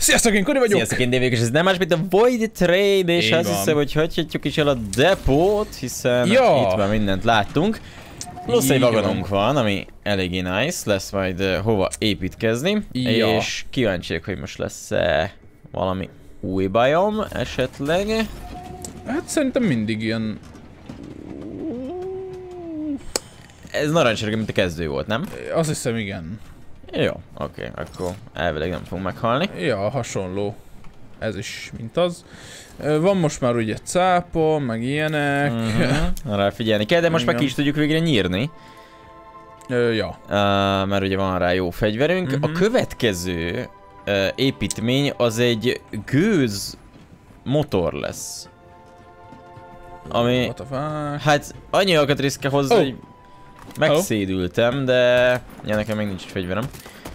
Sziasztok, én Kori vagyok! Sziasztok, én Dévék, és ez nem más, mint a Void Trade, és azt hiszem, hogy hagyhatjuk is el a depót, hiszen itt már mindent láttunk. Plusz egy vagonunk van, ami eléggé nice, lesz majd hova építkezni, és kíváncsiak, hogy most lesz-e valami új biome esetleg. Hát szerintem mindig ilyen... Ez narancssárga, mint a kezdő volt, nem? Azt hiszem, igen. Jó, oké, akkor elvileg nem fogunk meghalni. Ja, hasonló. Ez is, mint az. Van most már ugye cápa, meg ilyenek. Arra figyelni kell, de most meg ki is tudjuk végre nyírni. Ja. Mert ugye van rá jó fegyverünk. A következő építmény az egy gőz motor lesz. Ami, hát annyi alkatrész kell hozzá, hogy megszédültem, de ja, nekem még nincs fegyverem.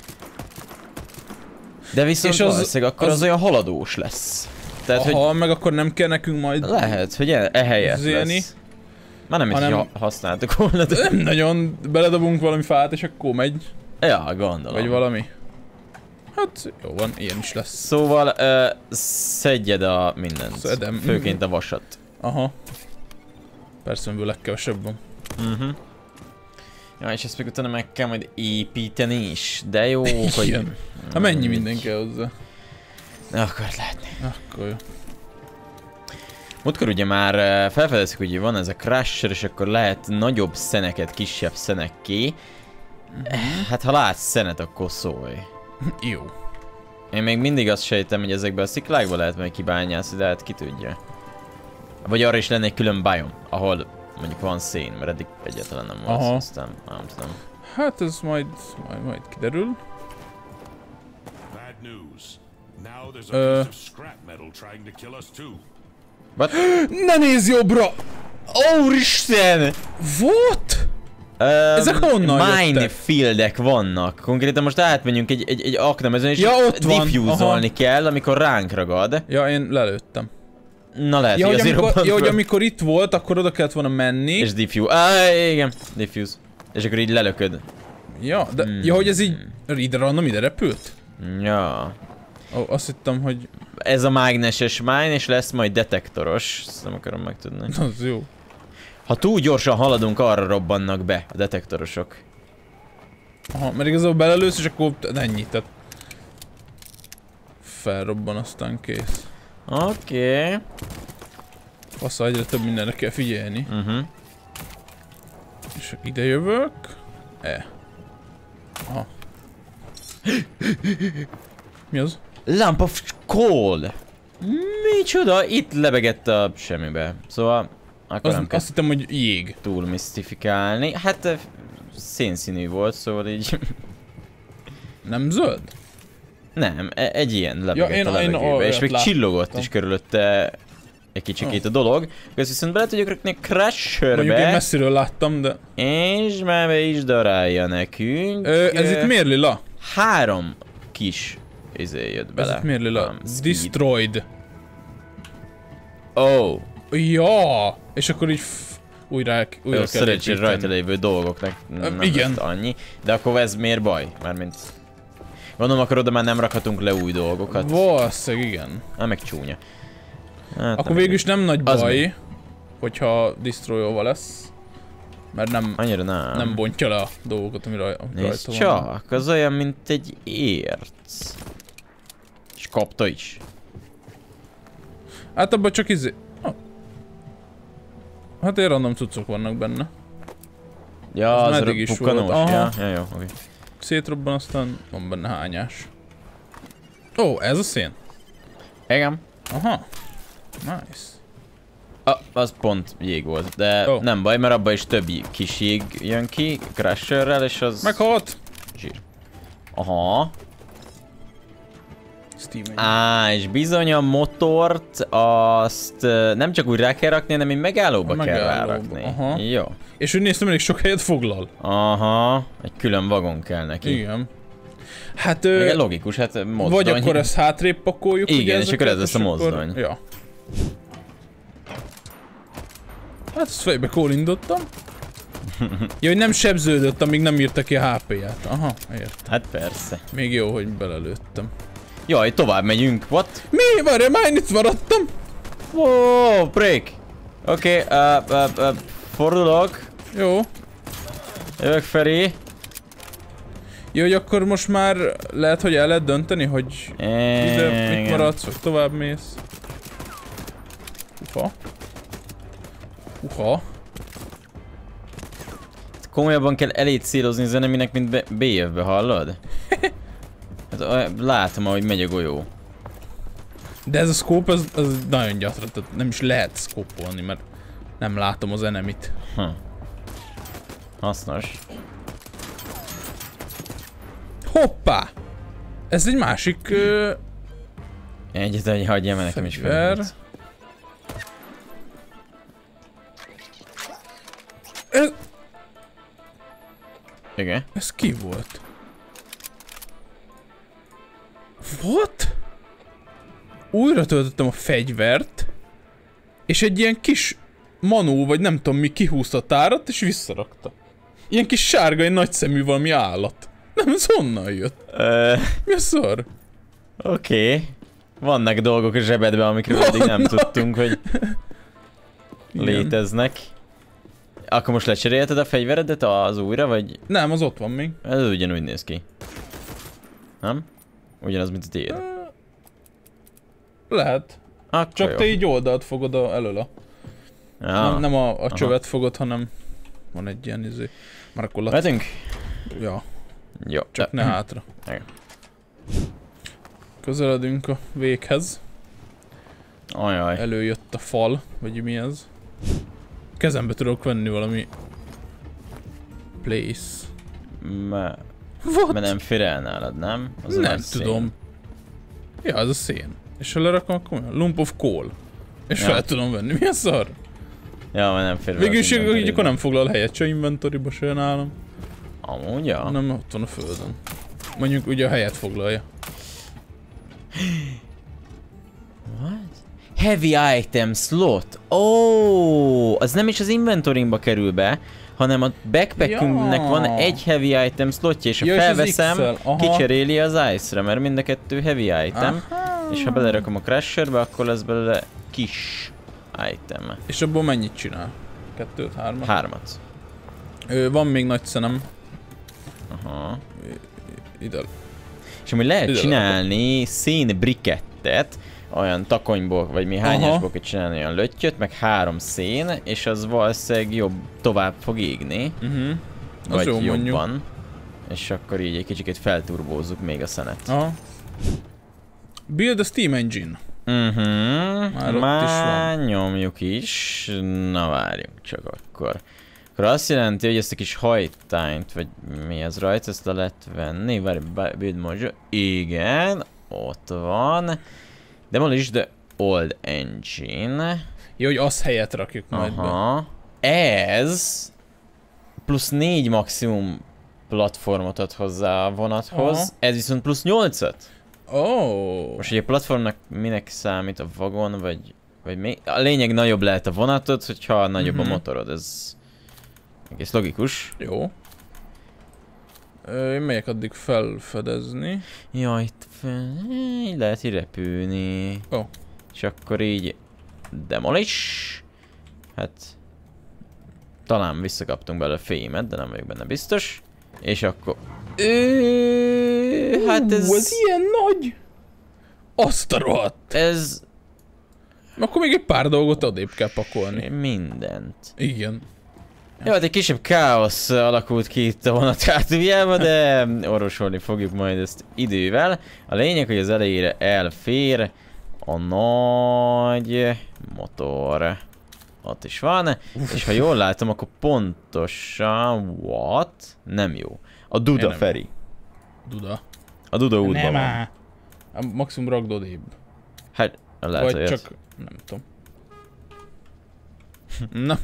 De viszont valószínűleg akkor az olyan haladós lesz. Tehát, hogy meg akkor nem kell nekünk majd... Lehet, hogy ehelyett lesz. Már nem így használtuk volna. De... Nem nagyon beledobunk valami fát, és akkor megy. Ja, gondolom. Vagy valami. Hát jó van, ilyen is lesz. Szóval szedjed a mindent. Szedem. Főként a vasat. Aha. Persze, amiből legkevesebb van. Ja, és ezt még utána meg kell majd építeni is. De jó, hogy... Hát mennyi minden kell hozzá? Ne akart látni. Akkor jó. Múltkor ugye már felfedezzük, hogy van ez a crusher, és akkor lehet nagyobb szeneket kisebb szenekké. Hát ha látsz szenet, akkor szólj. Jó. Én még mindig azt sejtem, hogy ezekben a sziklákba lehet meg kibányászni, de hát ki tudja. Vagy arra is lenne egy külön biome, ahol mondjuk van szén, mert eddig egyáltalán nem volt, aztán nem tudom. Hát ez majd kiderül. Ne nézz jobbra! Úristen! What? Ezek honnan Minefieldek vannak. Konkrétan most átmenjünk egy aknamezen, és diffuse-olni kell, amikor ránk ragad. Ja, én lelőttem. Na lehet, hogy azért robbant hogy amikor itt volt, akkor oda kellett volna menni. És diffuse. Igen, diffuse. És akkor így lelököd. Ja, de ja, hogy ez így ide random ide repült? Ja. Azt hittem, hogy... Ez a mágneses mine, és lesz majd detektoros. Ezt nem akarom megtudni. Az jó. Ha túl gyorsan haladunk, arra robbannak be a detektorosok. Aha, mert igazából belelősz, és akkor ennyi, tehát... Felrobban, aztán kész. Oké. Bassza, egyre több mindenre kell figyelni. És ide jövök. Aha. Mi az? Lamp of Coal! Micsoda? Itt lebegett a semmibe. Szóval... Akkor azt hittem, hogy jég. Túl misztifikálni. Hát... szénszínű volt, szóval így... Nem zöld? Nem, egy ilyen lebegett a levegőbe. És még csillogott is körülötte egy kicsikét a dolog. Ezt viszont bele tudjuk rakni a crusherbe. Mondjuk én messziről láttam, de... És már be is darálja nekünk. Ez itt miért lila? 3 kis jött bele. Ez itt miért lila? Destroyed. Oh. Ja, és akkor így újra kell szerencsére rajta lévő dolgoknak nem lett annyi. De akkor ez miért baj? Mármint... Gondolom, akkor oda már nem rakhatunk le új dolgokat. Valószínűleg igen. Meg csúnya. Hát akkor végülis nem nagy baj, hogyha destroyolva lesz. Mert nem bontja le a dolgokat, ami rajta van. Csak, az olyan, mint egy érc. És kapta is. Hát abban csak Hát ilyen random cuccok vannak benne. Ja, az pukkanós. Ja, jó, oké. Szétrobban, aztán van benne hányás. Ó, ez a szén? Igen. Aha. Nice. Az pont jég volt, de nem baj, mert abban is több kis jég jön ki, crusherrel, és az... Meghalt! Zsír. Aha. És bizony a motort azt nem csak úgy rá kell rakni, hanem így megállóba kell rárakni. Aha. Jó. És úgy néztem, elég sok helyet foglal. Aha. Egy külön vagon kell neki. Igen. Hát logikus, hát mozdony. Vagy akkor ezt hátrébb pakoljuk. Igen, és akkor ez lesz a mozdony. Ja. Hát ezt fejbe kólindottam. Ja, hogy nem sebződött, amíg nem írta ki a HP-ját. Aha, értem. Hát persze. Még jó, hogy belelőttem. Jaj, tovább megyünk. What? Mi? Várjál, már én itt maradtam. Wow, break. Oké, fordulok. Jó. Jövök felé. Jó, hogy akkor most már lehet, hogy el lehet dönteni, hogy ide mit maradsz, vagy tovább mész. Uha. Komolyabban kell elég célozni zeneminek, mint BF-be, hallod? Hát, látom, ahogy megy a golyó. De ez a scope, ez nagyon gyatra, tehát nem is lehet szkópolni, mert nem látom az enemit. Hasznos. Hoppá! Ez egy másik... Egyet, hagyjál, mert nekem is fel. Igen. Ez ki volt? What? Újra töltöttem a fegyvert, és egy ilyen kis manó, vagy nem tudom mi, kihúzta a tárat, és visszarakta. Ilyen kis sárga, egy nagyszemű valami állat. Nem, ez honnan jött? Mi a szar? Oké. Vannak dolgok a zsebedben, amikről eddig nem tudtunk, hogy léteznek. Akkor most lecserélted a fegyveredet az újra, vagy? Nem, az ott van még. Ez ugyanúgy néz ki. Nem? Ugyanaz, mint a tiéd. Lehet. Akkor csak jó. te így oldalt fogod elől a... Ja. Nem a csövet fogod, hanem van egy ilyen izé. Markolat. Vetünk? Ja. Jó. Csak ne hátra. Igen. Közeledünk a véghez. Ajaj. Előjött a fal, vagy mi ez? Kezembe tudok venni valami... place. Mert What? nem fér el nálad, nem? Az nem tudom. Ja, ez a szén. És ha lerakom, akkor lump of coal. És fel tudom venni. Mi a szar? Ja, mert nem fér végülis így akkor nem foglal helyet se inventoryba, se nálam. Amúgy, ja. Hanem ott van a földön. Mondjuk ugye a helyet foglalja. What? Heavy item slot. Oh, az nem is az inventoryba kerül be, hanem a backpackünknek van egy heavy item slotja, és ha felveszem, kicseréli az ice-re, mert mind a kettő heavy item. És ha belerakom a crasherbe, akkor lesz belőle kis item. És abból mennyit csinál? 2-3? 3. Van még nagy szenem. Aha. Ide. És amúgy lehet csinálni szénbrikettet, olyan takonyból, vagy mi hányasból kell csinálni olyan löttyöt, meg 3 szén, és az valószínűleg jobb, tovább fog égni. Vagy jó, jobban. mondjuk. És akkor így egy kicsit felturbózzuk még a szenet. Aha. Build a Steam Engine. Már nyomjuk is. Na várjunk csak akkor. Akkor azt jelenti, hogy ezt a kis hajtányt, vagy mi ez rajta, ezt le lehet venni. Várj, build module. Igen, ott van. Demolish the old engine. Jó, hogy azt helyet rakjuk majd be. Ez plusz 4 maximum platformot ad hozzá a vonathoz. Ez viszont plusz 8-at. Most ugye a platformnak minek számít, a vagon, vagy mi? A lényeg nagyobb lehet a vonatod, hogyha nagyobb a motorod, ez egész logikus. Jó. Én megyek addig felfedezni. Jaj, itt így lehet így repülni. És akkor így demolish. Hát talán visszakaptunk belőle fémet, de nem vagyok benne biztos. És akkor... hát ez ilyen nagy! Azt a rohadt! Ez... Akkor még egy pár dolgot odébb kell pakolni. Mindent. Igen. Jó, hát egy kisebb káosz alakult ki itt a vonat hátuljában, de orvosolni fogjuk majd ezt idővel. A lényeg, hogy az elejére elfér a nagy motor. Ott is van, és ha jól látom, akkor pontosan... What? Nem jó. A Duda Feri. Duda? A Duda útban van. A maximum rakd odébb. Hát, lehet, vagy csak... nem tudom. Nem.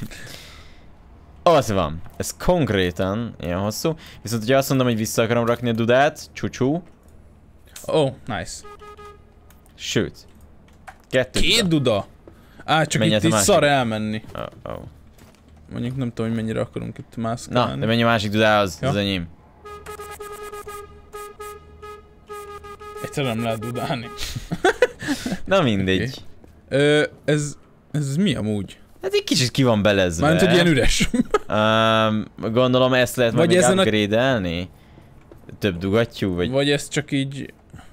Az van. Ez konkrétan ilyen hosszú. Viszont ugye azt mondom, hogy vissza akarom rakni a Dudát. Csúcsú. Nice. Sőt. 2 Duda. Csak itt szar elmenni. Mondjuk nem tudom, hogy mennyire akarunk itt mászkálni. Na, de menj a másik Dudához, az enyém. Egyszer nem lehet dudálni. Na mindegy. Okay. Ez mi amúgy? Hát egy kicsit ki van belezve. Mármint, hogy ilyen üres. Gondolom ezt lehet majd még upgrade-elni? Több dugattyú, vagy... Vagy ez csak így...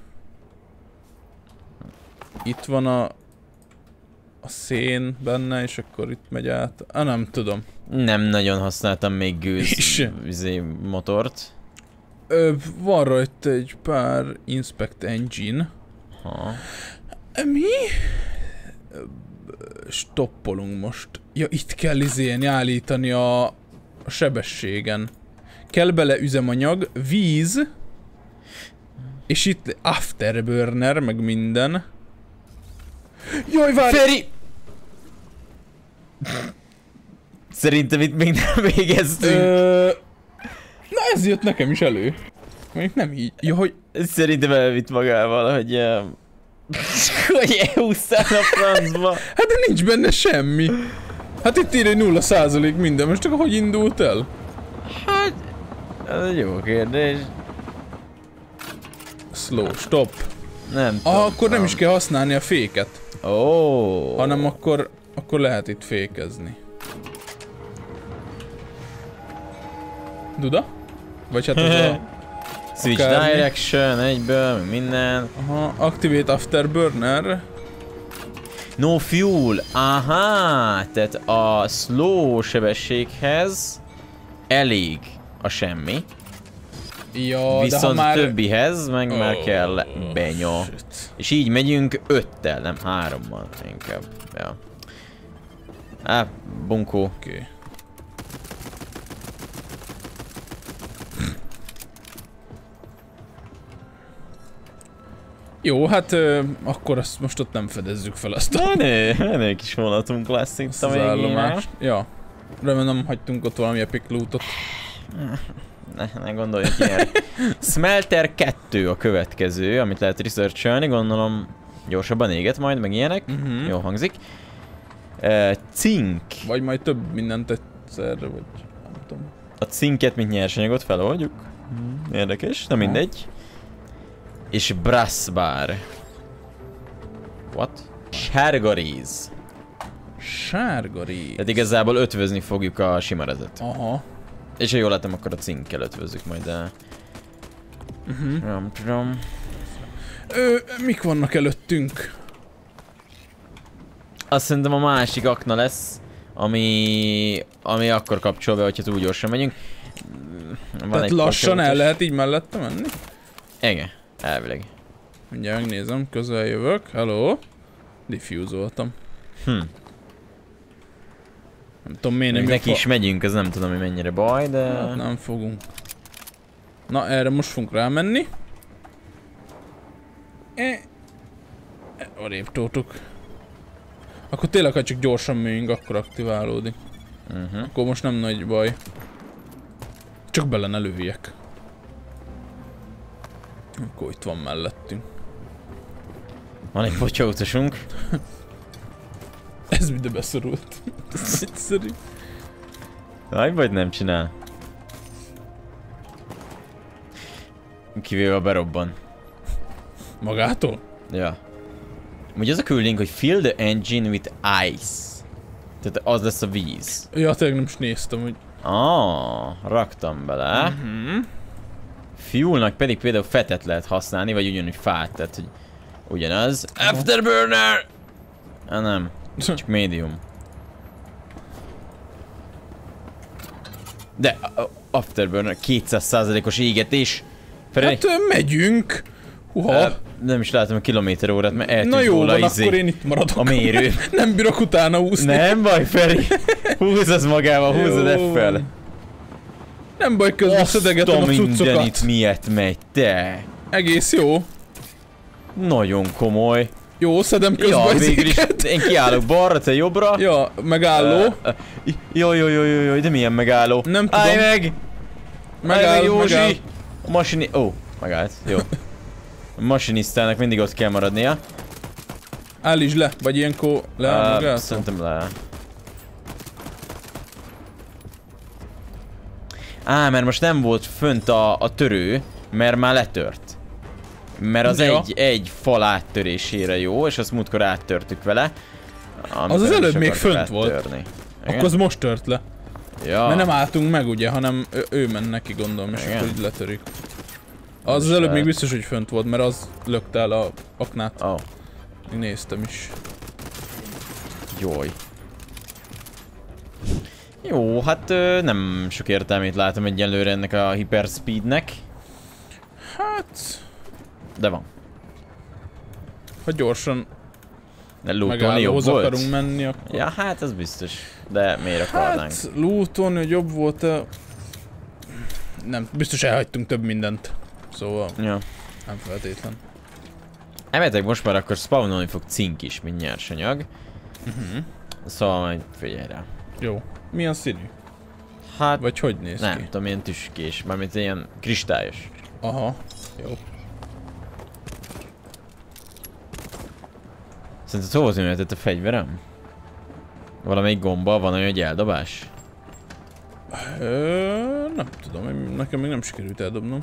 Itt van a szén benne, és akkor itt megy át. Nem tudom. Nem nagyon használtam még gőz motort. Van rajta egy pár Inspect Engine. Ha. Mi? Stoppolunk most. Ja, itt kell állítani a sebességen. Kell bele üzemanyag, víz, és itt afterburner, meg minden. Jaj, várj! Feri! Szerintem itt még nem végeztünk. Na ez jött nekem is elő. Mondjuk nem így. Ja, hogy... Szerintem elvitt magával, hogy... hogy elhúztál a francba. Hát de nincs benne semmi. Hát itt írja 0% minden, most csak hogy indult el? Hát... ez egy jó kérdés. Slow, stop. Nem tudom. Akkor nem is kell használni a féket. Oh. Hanem akkor lehet itt fékezni. Duda? Vagy hát az a... Switch akármi. Direction, egyből, minden. Aha, activate afterburner. No fuel, aha, tehát a slow sebességhez elég a semmi. Ja, viszont de ha már... többihez meg már kell benya. És így megyünk 5-tel, nem 3-mal inkább. Ja. Bunkó. Okay. Jó, hát akkor azt most ott nem fedezzük fel azt a... Ne kis vonatunk lesz itt a végén. Ja. Remélem hagytunk ott valami epic lootot. Ne gondoljunk ilyen. Smelter 2 a következő, amit lehet research-elni, gondolom gyorsabban éget majd, meg ilyenek. Jól hangzik. Cink. Vagy majd több mindent egyszerre, vagy nem tudom. A cinket, mint nyersanyagot feloldjuk. Érdekes, na mindegy. És brass bar. What? Sárgaríz. Sárgaríz. Tehát igazából ötvözni fogjuk a sima rezet. Aha. És ha jól látom, akkor a cinkkel ötvözzük majd el. Nem tudom. Mik vannak előttünk? Azt szerintem a másik akna lesz, ami akkor kapcsol be, hogyha túl gyorsan megyünk. Tehát lassan el lehet így mellette menni? Igen, elvileg. Mindjárt megnézem, közel jövök. Hello. Diffuse-oltam. Nem tudom miért nem neki is megyünk, ez nem tudom, hogy mennyire baj, de... Hát nem fogunk. Na, erre most fogunk rámenni. Arrébb tótuk. Akkor tényleg, ha csak gyorsan megyünk, akkor aktiválódik. Akkor most nem nagy baj. Csak bele ne lőjek. Akkor itt van mellettünk. Van egy potyautasunk. Ez mind beszorult. Ez egyszerű. Vagy nem csinál. Kivéve a berobban. Magától? Ja. Ugye az a küldünk, hogy fill the engine with ice. Tehát az lesz a víz. Ja, tényleg nem is néztem, hogy... Raktam bele. Fuelnak pedig például fetet lehet használni, vagy ugyanúgy fát, tehát hogy ugyanaz. Afterburner! Nem. Csak medium. De afterburner 200%-os égetés. Hát megyünk. Nem is látom a kilométerórát, mert eltűnt. Na jó, van, akkor én itt maradok. A mérő. Nem bírok utána úszni. Nem baj, Feri. Húzz az magával, húzzad F-fel. Nem baj, közben szedegetem a cuccokat. Itt miért megy, te? Egész jó. Nagyon komoly. Jó, szedem közben ja, végül is én kiállok balra, te jobbra. Ja, megálló. Jó, de milyen megálló? Nem tudom. Állj meg! Megáll, Józsi! megáll. A masini... megállt. Jó. A masinisztának mindig ott kell maradnia. Állítsd le, vagy ilyenkor le magát? Szerintem le. Mert most nem volt fönt a törő, mert már letört. Mert az egy fal áttörésére jó, és azt múltkor áttörtük vele. Az előbb még fönt volt. Akkor az most tört le. Ja. Mert nem álltunk meg ugye, hanem ő ment neki gondolom, és akkor így letörik. Az előbb még biztos, hogy fönt volt, mert az lökte el a aknát. Oh. Én néztem is. Jaj. Jó, hát nem sok értelmét látom egyelőre ennek a hyperspeednek. Hát... De van. Ha gyorsan megállóhoz akarunk menni, akkor... Ja, hát ez biztos. De miért akarnánk? Hát, lootolni, hogy jobb volt -e... Nem, biztos elhagytunk több mindent. Szóval... Ja. Nem feltétlen. Emetek most már akkor spawnolni fog cink is, mint nyersanyag. Szóval majd figyelj rá. Jó. Milyen színű? Hát... Vagy hogy néz ki? Nem tudom, ilyen tüskés, mármint ilyen kristályos. Aha. Jó. Szerinted hova tűnhetett a fegyverem? Valamelyik gomba van olyan, hogy eldobás? Nem tudom, nekem még nem sikerült eldobnom.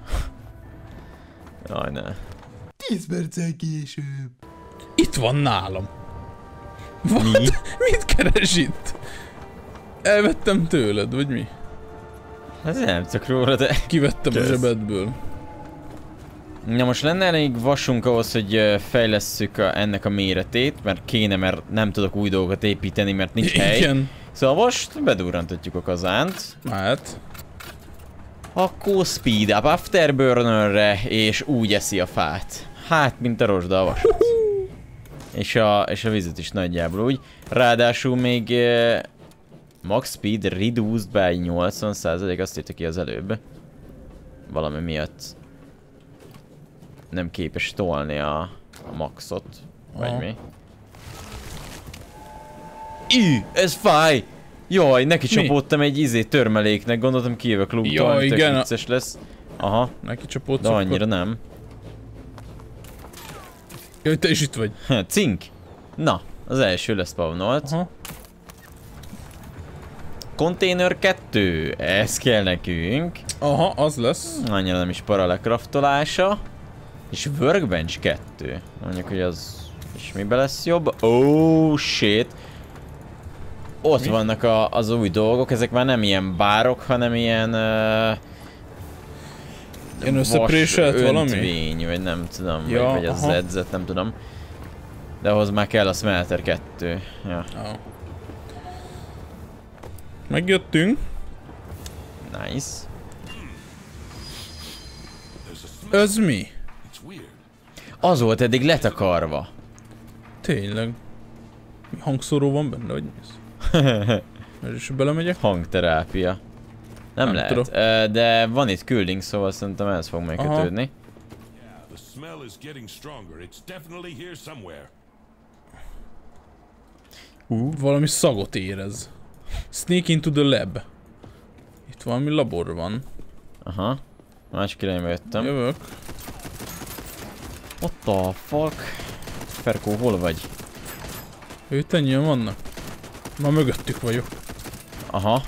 Jaj, ne. 10 perccel később. Itt van nálam. What? Mi? Mit keres itt? Elvettem tőled, vagy mi? Hát nem csak róla, de... Kivettem a zsebedből. Na most lenne elég vasunk ahhoz, hogy fejlesszük ennek a méretét, mert kéne, mert nem tudok új dolgokat építeni, mert nincs hely. Igen. Szóval most bedurrantatjuk a kazánt. Hát. Akkor speed up afterburnerre, és úgy eszi a fát. Hát, mint a rozsda a vasat. És a vizet is nagyjából úgy. Ráadásul még max speed reduced by 80%, azt írta ki az előbb. Valami miatt nem képes tolni a maxot, vagy mi. Ez fáj! Jaj, neki csapódtam egy törmeléknek, gondoltam kijövök lootolni, tök vicces lesz. Aha. Neki csapódsz de annyira nem. Jaj, te is itt vagy. Cink! Na, az első lespawnolt. Aha. Container 2, ez kell nekünk. Aha, az lesz. Annyira nem is para lekraftolása. És Workbench 2. Mondjuk, hogy az is mibe lesz jobb. Oh shit. Ott vannak az új dolgok, ezek már nem ilyen bárok, hanem ilyen... ilyen összepréselt valami? Öntvény, vagy nem tudom, ja, vagy az edzett, nem tudom. De ahhoz már kell a Smelter 2. Ja. Oh. Megjöttünk. Nice. Ez mi? Az volt eddig letakarva. Tényleg. Hangszóró van benne, vagy mi ez? Mert is belemegyek? Hangterápia. Nem lehet, tudom. De van itt külding, szóval szerintem ez fog megkötődni. Valami szagot érez. Sneak into the lab. Itt valami labor van. Aha. Másik irányba jöttem. Jövök. What the fuck? Ferkó, hol vagy? Őt ennyien vannak? Már mögöttük vagyok. Aha.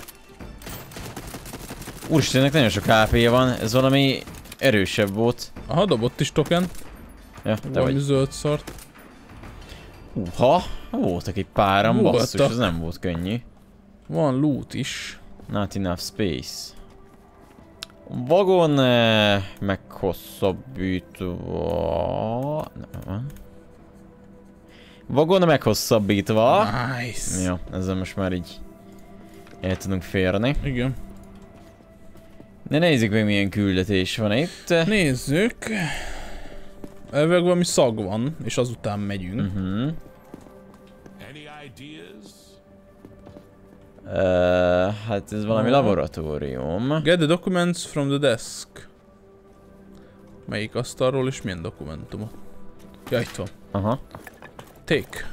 Úristennek nagyon sok AP van, ez valami erősebb volt. Aha, dobott is token. Ja, te valami vagy. zöld szart. Húha, voltak egy páran, basszus, ez nem volt könnyű. Van loot is. Not enough space. Vagon meghosszabbítva... Nem. Vagon meghosszabbítva. Nice. Jó, ezzel most már így el tudunk férni. Igen. De nézzük meg milyen küldetés van itt. Nézzük. Elvileg valami szag van, és azután megyünk. Hát ez valami laboratórium. Get the documents from the desk. Melyik asztalról és milyen dokumentumot? Ja, itt van. Aha. Take.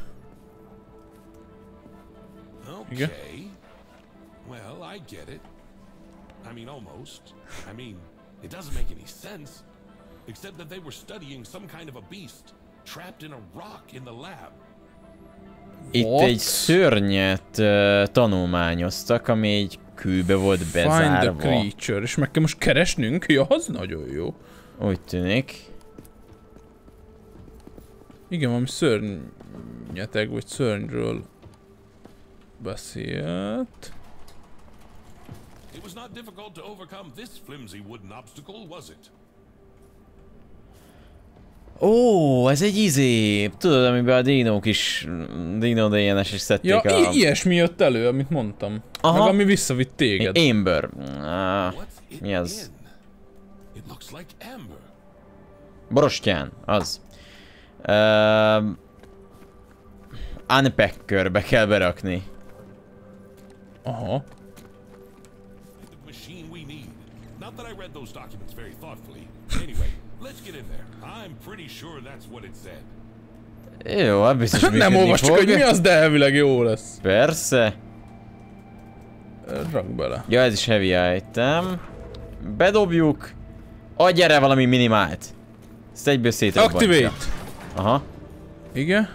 Igen. Well, I get it. I mean, almost. I mean, it doesn't make any sense. Except that they were studying some kind of a beast, trapped in a rock in the lab. Itt egy szörnyet tanulmányoztak, ami egy kőbe volt bezárva. Find the creature. És meg kell most keresnünk? Ja, az nagyon jó. Úgy tűnik. Igen, valami szörnyeteg, vagy szörnyről beszélt. It was not difficult to overcome this flimsy wooden obstacle, was it? Ó, ez egy izé. Tudod, amiben a dinók is, Dino DNS is szedték ja, ilyesmi jött elő, amit mondtam. Aha. Meg ami visszavitt téged. Amber. Mi az? It looks like amber. Borostyán, az. Unpackerbe kell berakni. Aha. The machine we need. Not that I read those documents very thoughtfully. Anyway, let's get in there. I'm pretty sure that's what it said. Jó, hát biztos működni Nem olvastuk, fog. hogy mi az, de elvileg jó lesz. Persze. Rak bele. Ja, ez is heavy item. Bedobjuk. Adj erre valami minimált. Ezt egyből szétrobbantja. Activate! Aha. Igen?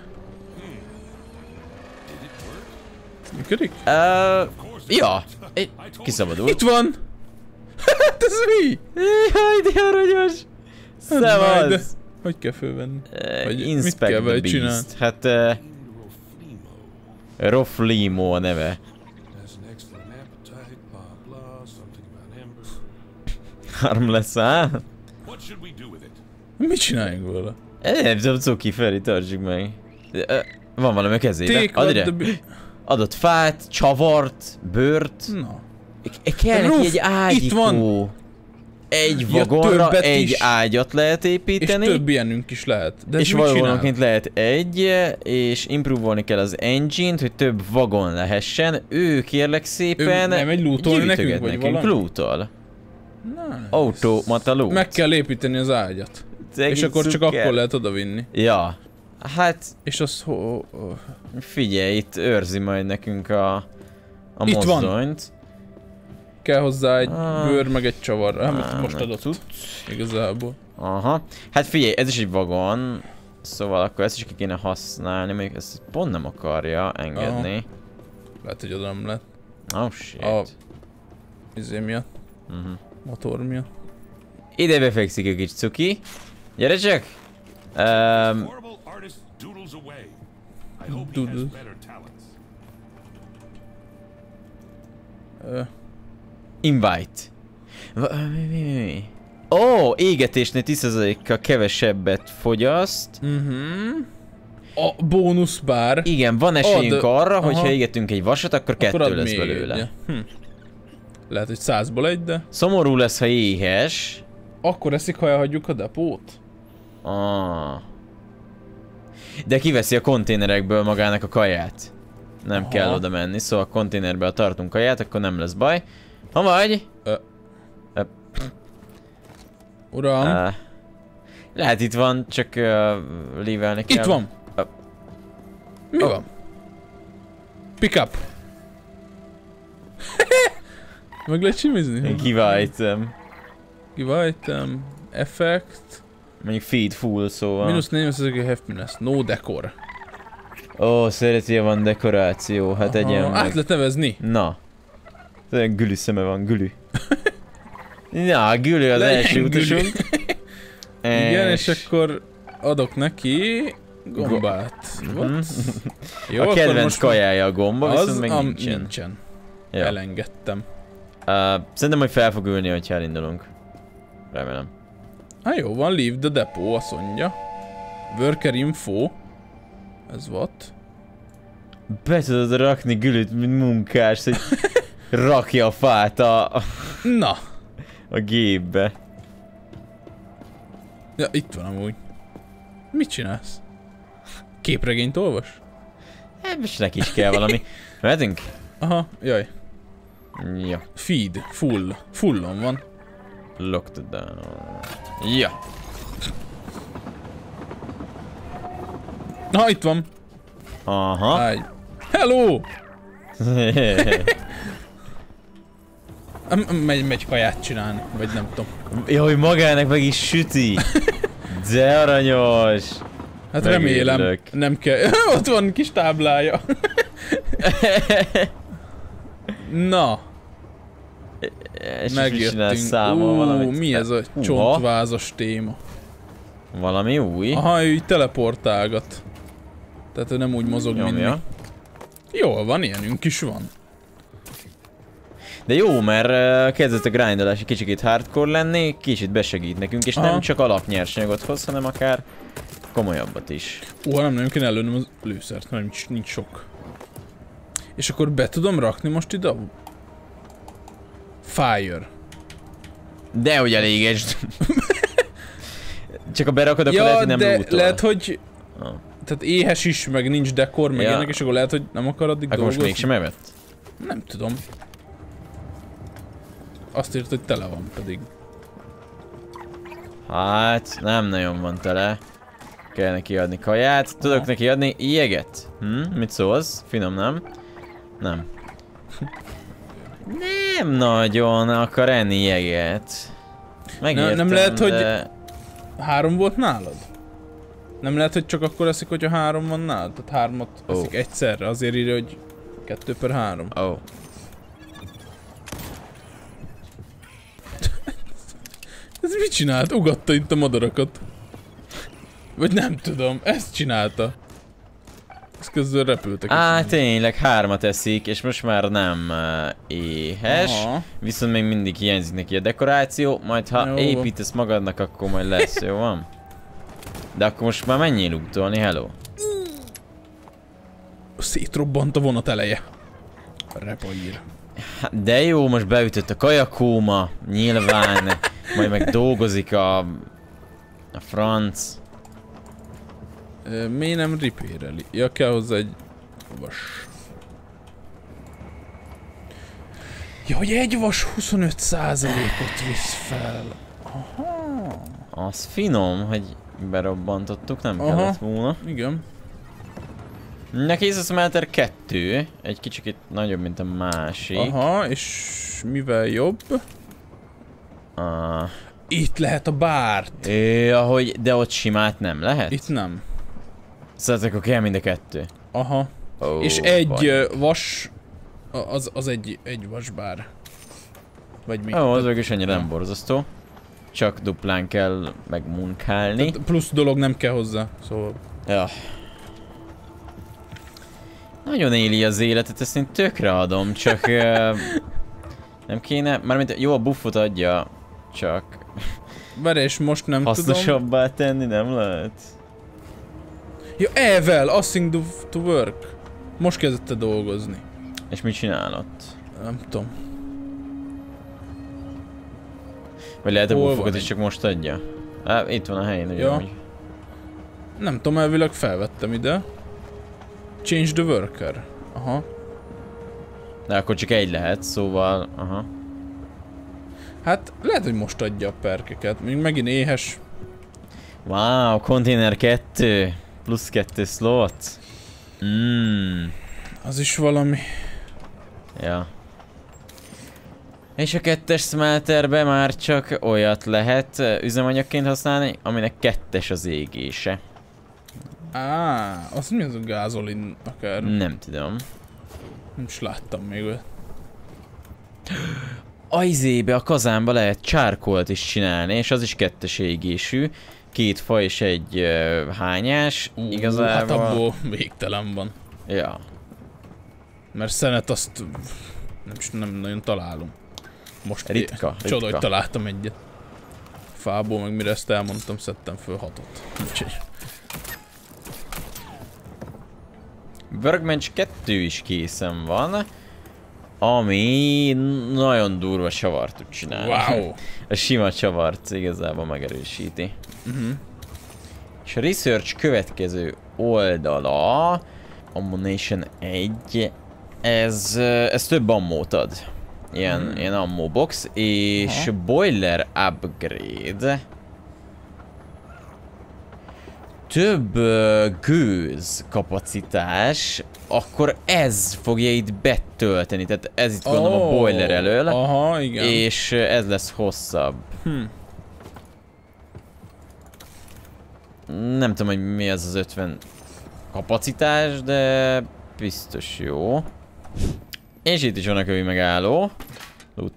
Működik? Ja. Kiszabadult. Itt van! Hát ez mi? Jaj, de aranyos! Szevasz! Hogy kell fölvenni? Vagy mit Inspect kell the vele Beast. csinálni? Hát... Roflimo a neve. Has an excellent appetite, blah blah, something about amber. Harmless, á? What should we do with it? Mit csináljunk vele? Nem tudom, cuki, Feri, tartsuk meg. Van valami a kezébe. Add ide. Adott fát, csavart, bőrt. Na. Kell neki egy ágyikó. Itt van. Egy vagonra egy ágyat lehet építeni. És több ilyenünk is lehet. De és valóbanként lehet egy, és improve-olni kell az engine-t, hogy több vagon lehessen. Ő kérlek szépen nem egy lootolni nekünk, vagy valami? Lootol. Nice. Automata loot. Meg kell építeni az ágyat. És akkor csak akkor lehet odavinni. Ja. Hát... És az Figyelj, itt őrzi majd nekünk a itt mozdonyt. Van. Kell hozzá egy bőr, meg egy csavar, amit most adott. Igazából. Aha. Hát figyelj, ez is egy vagon. Szóval akkor ezt is ki kéne használni, mondjuk ezt pont nem akarja engedni. Aha. Lehet, hogy oda nem lehet. Oh shit. A izé miatt. Motor miatt. Ide befekszik a kis cuki. Gyere csak! Horrible artist doodles away. I hope he has better talents. Invite. Mi? Ó, égetésnél 10%-kal kevesebbet fogyaszt. A bónusz bár. Igen, van esélyünk arra, hogyha égetünk egy vasat, akkor 2 lesz belőle. Lehet, hogy 100-ból egy, de... Szomorú lesz, ha éhes. Akkor eszik, ha elhagyjuk a depót? De kiveszi a konténerekből magának a kaját. Nem kell oda menni, szóval a konténerből tartunk kaját, akkor nem lesz baj. Ha vagy? Uram. Lehet itt van, csak levelni kell. Itt van. Mi van? Pick up. Meg lehet csimizni? Give item. Give item. Effect. Mondjuk feed full, szóval. -4% happiness. No decor. Ó, szereti, van dekoráció. Hát egyen meg. Át lehet nevezni. Na. Gülü szeme van, Gülü. Na, Gülü az első utasunk. Igen, és akkor adok neki gombát. Jó, a kedvenc kajája a gomba, viszont meg nincsen. Ja. Elengedtem. Szerintem, hogy fel fog ülni, hogyha elindulunk. Remélem. Hát jó, van leave the depot, azt mondja. Worker info. Ez what? Be tudod rakni Gülüt, mint munkás, hogy rakja a fát Na. A gépbe. Ja, itt van amúgy. Mit csinálsz? Képregényt olvas? Hát most neki is kell valami. Mehetünk? Aha, jaj. Ja. Feed, full. Fullon van. Locked down. Ja. Na, itt van. Aha. Hello! Megy kaját csinálni, vagy nem tudom. Jaj, magának meg is süti. De aranyos. Hát remélem, nem kell. Ott van kis táblája. Na. Megjöttünk. Mi ez a csontvázas téma? Valami új. Aha, ő így teleportálgat. Tehát ő nem úgy mozog, mint mi. Jól van, ilyenünk is van. De jó, mert kezdett a grindolás egy kicsit hardcore lenni, kicsit besegít nekünk, és nem csak alapnyersanyagot hoz, hanem akár komolyabbat is. Nem nagyon kéne előnöm az lőszert, mert nincs sok. És akkor be tudom rakni most ide? Fire. Dehogy elégesd. Csak ha berakod, akkor lehet, hogy nem lootol. Lehet, hogy... Tehát éhes is, meg nincs dekor, meg ilyenek, és akkor lehet, hogy nem akar addig dolgozni. Akkor most mégsem evett? Nem tudom. Azt írt, hogy tele van pedig. Hát, nem nagyon van tele. Kell neki adni kaját. Tudok neki adni jeget? Mit szólsz? Finom, nem? Nem. Nem nagyon akar enni jeget. Megértem, nem lehet, de... hogy 3 volt nálad? Nem lehet, hogy csak akkor eszik, hogyha 3 van nálad? Tehát 3-at eszik egyszerre, azért írja, hogy 2/3. Oh. Ez mit csinált? Ugatta itt a madarakat. Vagy nem tudom, ezt csinálta. Ez közben repültek. Tényleg 3-at eszik, és most már nem éhes. Aha. Viszont még mindig hiányzik neki a dekoráció, majd ha építesz magadnak, akkor majd lesz, jó van? De akkor most már menjél lootolni, hello. Szétrobbant a vonat eleje. Repaír. De jó, most beütött a kajakóma, nyilván. Majd meg dolgozik a franc. Miért nem repaireli? Ja, kell hozzá egy vas. Ja, hogy egy vas 25%-ot visz fel. Aha. Az finom, hogy berobbantottuk, nem kellett volna. Igen. Neki ez a smelter 2, egy kicsit nagyobb, mint a másik. Aha, és mivel jobb? Itt lehet a bárt. Ahogy, de ott simát nem lehet? Itt nem. Szóval akkor kell mind a 2. Aha. És egy vas, az egy vasbár. Vagy mi? Az meg is ennyire nem borzasztó. Csak duplán kell megmunkálni. Plusz dolog nem kell hozzá, szóval. Ja. Nagyon éli az életet, ezt én tökre adom, csak nem kéne, mármint jó a buffot adja, csak várj, és most nem hasznosabbá tenni nem lehet. Ja, Evel, asking to work. Most kezdett dolgozni. És mit csinál ott? Nem tudom. Vagy lehet a buffokat is csak most adja? Itt van a helyén, ugye? Ja. Nem tudom, elvileg felvettem ide. Change the worker. Aha. De akkor csak egy lehet, szóval... Aha. Hát lehet, hogy most adja a perkeket. Még megint éhes. Wow, container 2. Plusz 2 slot. Az is valami. Ja. És a 2-es smelterbe már csak olyat lehet üzemanyagként használni, aminek 2-es az égése. Az mi az a gázolin akár? Nem tudom. Nem is láttam még olyat. A izébe, a kazánba lehet csárkolt is csinálni, és az is 2-es égésű. 2 fa és egy hányás. Igazából... Hát abból végtelen van. Ja. Mert szenet azt nem nagyon találom. Most ritka. Csoda, hogy találtam egyet. Fából, meg mire ezt elmondtam, szedtem föl 6-ot. Úgyhogy... Workbench 2 is készen van, ami nagyon durva csavart tud csinálni. Wow. A sima csavart igazából megerősíti. És a research következő oldala, Ammunition 1, ez több ammót ad. Ilyen ammo box, és boiler upgrade. Több gőz kapacitás, akkor ez fogja itt betölteni, tehát ez itt gondolom a boiler elől. Aha, igen. És ez lesz hosszabb. Nem tudom, hogy mi az 50 kapacitás, de biztos jó. És itt is van a kövi megálló.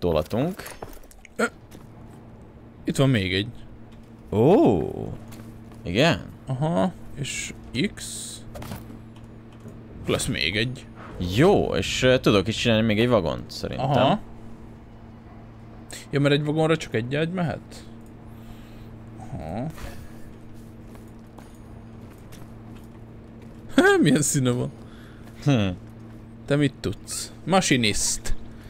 Lootolatunk. Itt van még egy. Ó. Igen? Aha, és X. Lesz még egy. Jó, és tudok is csinálni még egy vagont, szerintem. Aha. Ja, mert egy vagonra csak egy ágy mehet? Aha. Milyen színe van? Te mit tudsz? Machinist.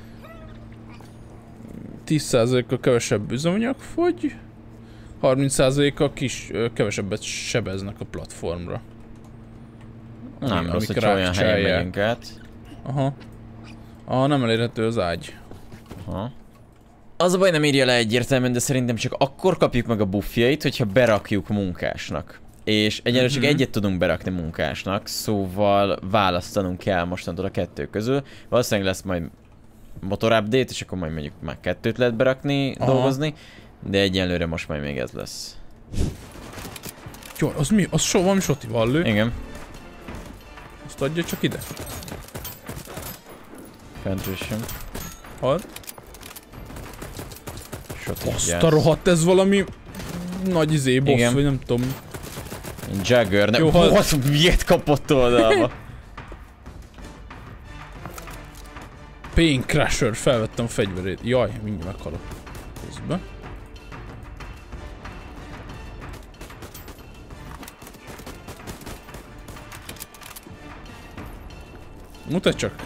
10%-kal kevesebb üzemanyag fogy. 30%-kal kevesebbet sebeznek a platformra. Nem rossz, hogy olyan helyen megyünk át. Aha. Aha, nem elérhető az ágy. Aha. Az a baj, nem írja le egyértelműen, de szerintem csak akkor kapjuk meg a buffjait, hogyha berakjuk munkásnak. És egyelőre csak egyet tudunk berakni munkásnak, szóval választanunk kell mostantól a kettő közül. Valószínűleg lesz majd motor update, és akkor majd mondjuk már kettőt lehet berakni, dolgozni. De egyelőre most majd még ez lesz. Jó, az mi? Az valami sotival lő? Igen. Azt adja csak ide. Fentősöm. Halt. Azt a rohadt, ez valami nagy boss, vagy nem tudom. Jagger, nem. Miért kapott oldalba? Pain Crusher, felvettem a fegyverét. Jaj, mindjárt meghalok. Közben. Mutatj csak!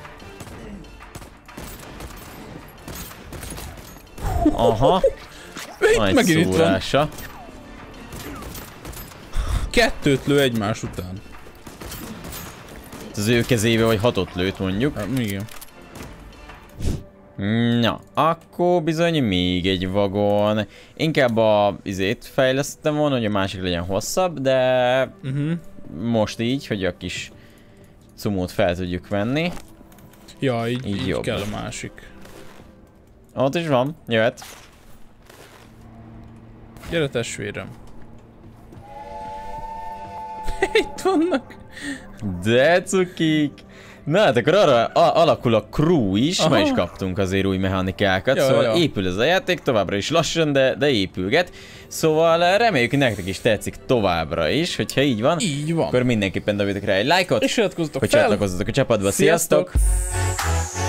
Aha! Nagy szúrása. Kettőt lő egymás után. Az ő kezébe vagy 6-ot lőtt mondjuk. Hát, igen. Na, akkor bizony még egy vagon. Inkább a izét fejlesztem volna, hogy a másik legyen hosszabb, de most így, hogy a kis cumót fel tudjuk venni. Ja, így kell a másik. Ott is van, jöhet. Gyere testvérem. Itt vannak. De cukik. Na hát akkor arra alakul a crew is, ma is kaptunk azért új mechanikákat, szóval épül ez a játék, továbbra is lassan, de épülget. Szóval reméljük, hogy nektek is tetszik továbbra is, hogyha így van. Így van. Akkor mindenképpen dobjatok rá egy lájkot, és csatlakozzatok hogy csatlakozzatok a csapatba. Sziasztok!